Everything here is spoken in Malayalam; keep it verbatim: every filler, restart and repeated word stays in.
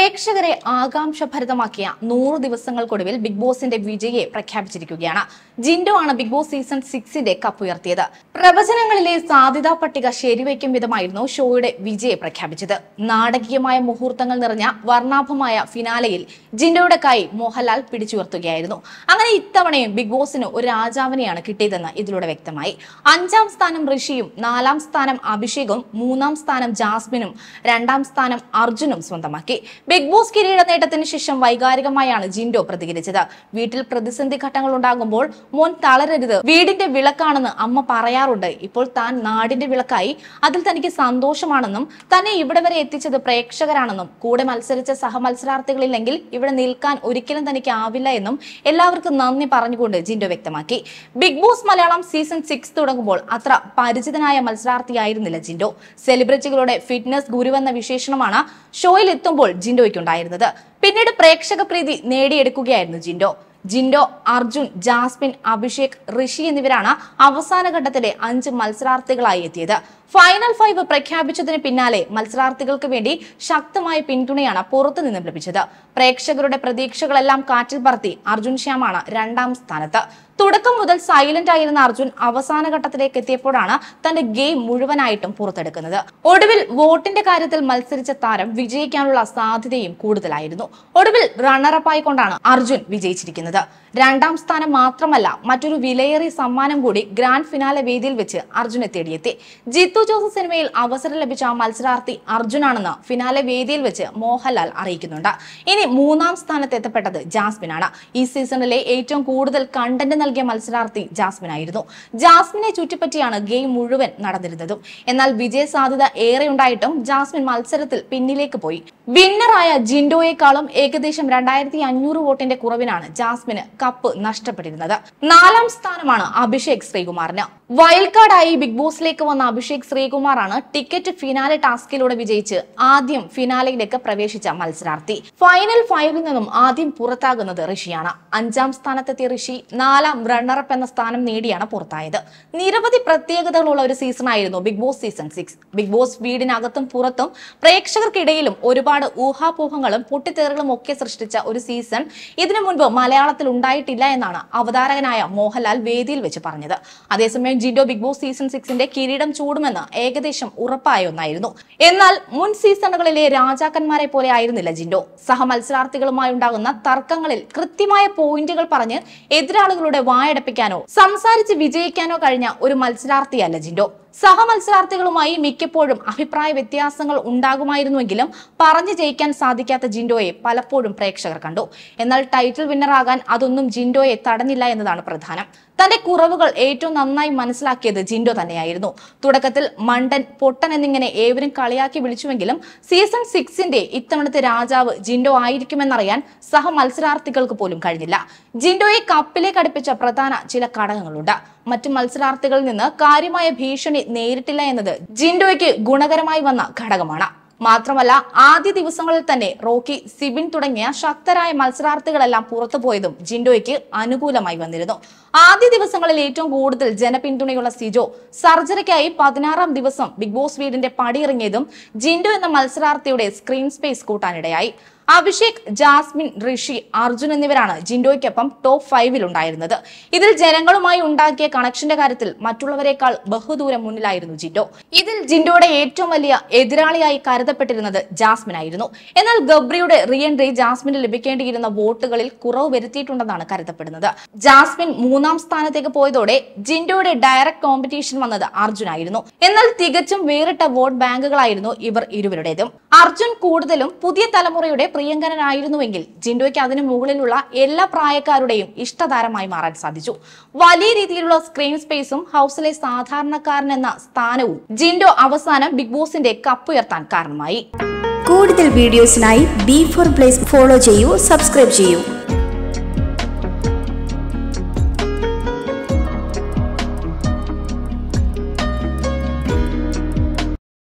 പ്രേക്ഷകരെ ആകാംക്ഷഭരിതമാക്കിയ നൂറ് ദിവസങ്ങൾക്കൊടുവിൽ ബിഗ് ബോസിന്റെ വിജയെ പ്രഖ്യാപിച്ചിരിക്കുകയാണ്. ജിൻഡോ ആണ് ബിഗ് ബോസ് സീസൺ സിക്സിന്റെ കപ്പുയർത്തിയത്. പ്രവചനങ്ങളിലെ സാധ്യതാ പട്ടിക ശരിവയ്ക്കും വിധമായിരുന്നു ഷോയുടെ വിജയെ പ്രഖ്യാപിച്ചത്. നാടകീയമായ മുഹൂർത്തങ്ങൾ നിറഞ്ഞ വർണ്ണാഭമായ ഫിനാലയിൽ ജിൻഡോയുടെ കൈ മോഹൻലാൽ പിടിച്ചുയർത്തുകയായിരുന്നു. അങ്ങനെ ഇത്തവണയും ബിഗ് ബോസിന് ഒരു രാജാവിനെയാണ് കിട്ടിയതെന്ന് ഇതിലൂടെ വ്യക്തമായി. അഞ്ചാം സ്ഥാനം ഋഷിയും നാലാം സ്ഥാനം അഭിഷേകും മൂന്നാം സ്ഥാനം ജാസ്മിനും രണ്ടാം സ്ഥാനം അർജുനും സ്വന്തമാക്കി. ബിഗ് ബോസ് കിരീട നേട്ടത്തിന് ശേഷം വൈകാരികമായാണ് ജിൻഡോ പ്രതികരിച്ചത്. വീട്ടിൽ പ്രതിസന്ധി ഘട്ടങ്ങൾ ഉണ്ടാകുമ്പോൾ മോൻ തളരരുത്, വീടിന്റെ വിളക്കാണെന്ന് അമ്മ പറയാറുണ്ട്. ഇപ്പോൾ താൻ നാടിന്റെ വിളക്കായി, അതിൽ തനിക്ക് സന്തോഷമാണെന്നും തന്നെ ഇവിടെ വരെ എത്തിച്ചത് പ്രേക്ഷകരാണെന്നും കൂടെ മത്സരിച്ച സഹമത്സരാർത്ഥികളില്ലെങ്കിൽ ഇവിടെ നിൽക്കാൻ ഒരിക്കലും തനിക്ക് ആവില്ല എന്നും എല്ലാവർക്കും നന്ദി പറഞ്ഞുകൊണ്ട് ജിൻഡോ വ്യക്തമാക്കി. Bigg Boss Malayalam season six തുടങ്ങുമ്പോൾ അത്ര പരിചിതനായ മത്സരാർത്ഥിയായിരുന്നില്ല ജിൻഡോ. സെലിബ്രിറ്റികളുടെ ഫിറ്റ്നസ് ഗുരുവെന്ന വിശേഷണമാണ് ഷോയിൽ എത്തുമ്പോൾ ജിൻഡോയ്ക്കുണ്ടായിരുന്നത്. പിന്നീട് പ്രേക്ഷക പ്രീതി നേടിയെടുക്കുകയായിരുന്നു ജിൻഡോ. ജിൻഡോ, അർജുൻ, ജാസ്മിൻ, അഭിഷേക്, ഋഷി എന്നിവരാണ് അവസാന ഘട്ടത്തിലെ അഞ്ച് മത്സരാർത്ഥികളായി എത്തിയത്. ഫൈനൽ ഫൈവ് പ്രഖ്യാപിച്ചതിന് പിന്നാലെ മത്സരാർത്ഥികൾക്ക് വേണ്ടി ശക്തമായ പിന്തുണയാണ് പുറത്തുനിന്നും ലഭിച്ചത്. പ്രേക്ഷകരുടെ പ്രതീക്ഷകളെല്ലാം കാറ്റിൽ പറത്തി അർജുൻ ശ്യാമാണ് രണ്ടാം സ്ഥാനത്ത്. തുടക്കം മുതൽ സൈലന്റ് ആയിരുന്ന അർജുൻ അവസാന ഘട്ടത്തിലേക്ക് എത്തിയപ്പോഴാണ് തന്റെ ഗെയിം മുഴുവനായിട്ടും പുറത്തെടുക്കുന്നത്. ഒടുവിൽ വോട്ടിന്റെ കാര്യത്തിൽ മത്സരിച്ച താരം വിജയിക്കാനുള്ള സാധ്യതയും കൂടുതലായിരുന്നു. ഒടുവിൽ റണ്ണറപ്പായി കൊണ്ടാണ് അർജുൻ വിജയിച്ചിരിക്കുന്നത്. രണ്ടാം സ്ഥാനം മാത്രമല്ല, മറ്റൊരു വിലയേറിയ സമ്മാനം കൂടി ഗ്രാൻഡ് ഫിനാലെ വേദിയിൽ വെച്ച് അർജുനെ തേടിയെത്തി. ജിത്തു ജോസഫ് സിനിമയിൽ അവസരം ലഭിച്ച മത്സരാർത്ഥി അർജുനാണെന്ന് ഫിനാലെ വേദിയിൽ വെച്ച് മോഹൻലാൽ അറിയിക്കുന്നുണ്ട്. ഇനി മൂന്നാം സ്ഥാനത്ത് എത്തപ്പെട്ടത് ജാസ്മിനാണ്. ഈ സീസണിലെ ഏറ്റവും കൂടുതൽ കണ്ടന്റ് നൽകിയ മത്സരാർത്ഥി ജാസ്മിനായിരുന്നു. ജാസ്മിനെ ചുറ്റിപ്പറ്റിയാണ് ഗെയിം മുഴുവൻ നടന്നിരുന്നതും. എന്നാൽ വിജയ സാധ്യത ഏറെ ഉണ്ടായിട്ടും ജാസ്മിൻ മത്സരത്തിൽ പിന്നിലേക്ക് പോയി. വിന്നറായ ജിൻഡോയെക്കാളും ഏകദേശം രണ്ടായിരത്തി അഞ്ഞൂറ് വോട്ടിന്റെ കുറവിനാണ് ജാസ്മിന് കപ്പ് നഷ്ടപ്പെട്ടിരുന്നത്. നാലാം സ്ഥാനമാണ് അഭിഷേക് ശ്രീകുമാറിന്. വൈൽഡ് കാർഡായി ബിഗ് ബോസിലേക്ക് വന്ന അഭിഷേക് ശ്രീകുമാറാണ് ടിക്കറ്റ് ഫിനാലെ ടാസ്കിലൂടെ വിജയിച്ച് ആദ്യം ഫിനാലയിലേക്ക് പ്രവേശിച്ച മത്സരാർത്ഥി. ഫൈനൽ ഫൈവിൽ നിന്നും ആദ്യം പുറത്താകുന്നത് ഋഷിയാണ്. അഞ്ചാം സ്ഥാനത്തെത്തിയ ഋഷി നാലാം റണ്ണറപ്പ് എന്ന സ്ഥാനം നേടിയാണ് പുറത്തായത്. നിരവധി പ്രത്യേകതകളുള്ള ഒരു സീസണായിരുന്നു Bigg Boss season six. Bigg Boss വീടിനകത്തും പുറത്തും പ്രേക്ഷകർക്കിടയിലും ഒരുപാട് ഊഹാപോഹങ്ങളും പൊട്ടിത്തേറുകളും ഒക്കെ സൃഷ്ടിച്ച ഒരു സീസൺ ഇതിനു മുൻപ് മലയാളത്തിൽ ഉണ്ടായിട്ടില്ല എന്നാണ് അവതാരകനായ മോഹൻലാൽ വേദിയിൽ വെച്ച് പറഞ്ഞത്. അതേസമയം ജിൻഡോ ബിഗ് ബോസ് സീസൺ സിക്സിന്റെ കിരീടം ചൂടുമെന്ന് ഏകദേശം ഉറപ്പായ ഒന്നായിരുന്നു. എന്നാൽ മുൻ സീസണുകളിലെ രാജാക്കന്മാരെ പോലെ ആയിരുന്നില്ല ജിൻഡോ. സഹമത്സരാർത്ഥികളുമായി ഉണ്ടാകുന്ന തർക്കങ്ങളിൽ കൃത്യമായ പോയിന്റുകൾ പറഞ്ഞ് എതിരാളികളുടെ വായടപ്പിക്കാനോ സംസാരിച്ച് വിജയിക്കാനോ കഴിഞ്ഞ ഒരു മത്സരാർത്ഥിയല്ല ജിൻഡോ. സഹമത്സരാർത്ഥികളുമായി മിക്കപ്പോഴും അഭിപ്രായ വ്യത്യാസങ്ങൾ ഉണ്ടാകുമായിരുന്നുവെങ്കിലും പറഞ്ഞു ജയിക്കാൻ സാധിക്കാത്ത ജിൻഡോയെ പലപ്പോഴും പ്രേക്ഷകർ കണ്ടു. എന്നാൽ ടൈറ്റിൽ വിന്നറാകാൻ അതൊന്നും ജിൻഡോയെ തടഞ്ഞില്ല എന്നതാണ് പ്രധാനം. തന്റെ കുറവുകൾ ഏറ്റവും നന്നായി മനസ്സിലാക്കിയത് ജിൻഡോ തന്നെയായിരുന്നു. തുടക്കത്തിൽ മണ്ടൻ, പൊട്ടൻ എന്നിങ്ങനെ ഏവരും കളിയാക്കി വിളിച്ചുവെങ്കിലും സീസൺ സിക്സിന്റെ ഇത്തവണത്തെ രാജാവ് ജിൻഡോ ആയിരിക്കുമെന്നറിയാൻ സഹ മത്സരാർത്ഥികൾക്ക് പോലും കഴിഞ്ഞില്ല. ജിൻഡോയെ കപ്പിലേക്ക് അടുപ്പിച്ച പ്രധാന ചില ഘടകങ്ങളുണ്ട്. മറ്റു മത്സരാർത്ഥികളിൽ നിന്ന് കാര്യമായ ഭീഷണി നേരിട്ടില്ല എന്നത് ജിൻഡോയ്ക്ക് ഗുണകരമായി വന്ന ഘടകമാണ്. മാത്രമല്ല, ആദ്യ ദിവസങ്ങളിൽ തന്നെ റോക്കി, സിബിൻ തുടങ്ങിയ ശക്തരായ മത്സരാർത്ഥികളെല്ലാം പുറത്തുപോയതും ജിൻഡോയ്ക്ക് അനുകൂലമായി വന്നിരുന്നു. ആദ്യ ദിവസങ്ങളിൽ ഏറ്റവും കൂടുതൽ ജനപിന്തുണയുള്ള സിജോ സർജറിക്കായി പതിനാറാം ദിവസം ബിഗ് ബോസ് വീടിന്റെ പടിയിറങ്ങിയതും ജിൻഡോ എന്ന മത്സരാർത്ഥിയുടെ സ്ക്രീൻ സ്പേസ് കൂട്ടാനിടയായി. അഭിഷേക്, ജാസ്മിൻ, ഋഷി, അർജുൻ എന്നിവരാണ് ജിൻഡോയ്ക്കൊപ്പം ടോപ്പ് ഫൈവിൽ ഉണ്ടായിരുന്നത്. ഇതിൽ ജനങ്ങളുമായി ഉണ്ടാക്കിയ കണക്ഷന്റെ കാര്യത്തിൽ മറ്റുള്ളവരെക്കാൾ ബഹുദൂരം മുന്നിലായിരുന്നു ജിൻഡോ. ഇതിൽ ജിൻഡോയുടെ ഏറ്റവും വലിയ എതിരാളിയായി കരുതപ്പെട്ടിരുന്നത് ജാസ്മിൻ ആയിരുന്നു. എന്നാൽ ഗബ്രിയുടെ റീ എൻട്രി ജാസ്മിന് ലഭിക്കേണ്ടിയിരുന്ന വോട്ടുകളിൽ കുറവ് വരുത്തിയിട്ടുണ്ടെന്നാണ് കരുതപ്പെടുന്നത്. ജാസ്മിൻ മൂന്നാം സ്ഥാനത്തേക്ക് പോയതോടെ ജിൻഡോയുടെ ഡയറക്ട് കോമ്പറ്റീഷൻ വന്നത് അർജുനായിരുന്നു. എന്നാൽ തികച്ചും വേറിട്ട വോട്ട് ബാങ്കുകളായിരുന്നു ഇവർ ഇരുവരുടേതും. അർജുൻ കൂടുതലും പുതിയ തലമുറയുടെ പ്രിയങ്കരനായിരുന്നുവെങ്കിൽ ജിൻഡോയ്ക്ക് അതിനു മുകളിലുള്ള എല്ലാ പ്രായക്കാരുടെയും ഇഷ്ടതാരമായി മാറാൻ സാധിച്ചു. വലിയ രീതിയിലുള്ള സ്ക്രീൻ സ്പേസും ഹൗസിലെ സാധാരണക്കാരൻ എന്ന സ്ഥാനവും ജിൻഡോ അവസാനം ബിഗ് ബോസിന്റെ കപ്പുയർത്താൻ കാരണമായി. കൂടുതൽ വീഡിയോസിനായി ബി ഫോർ പ്ലേസ് ഫോളോ ചെയ്യൂ, സബ്സ്ക്രൈബ് ചെയ്യൂ.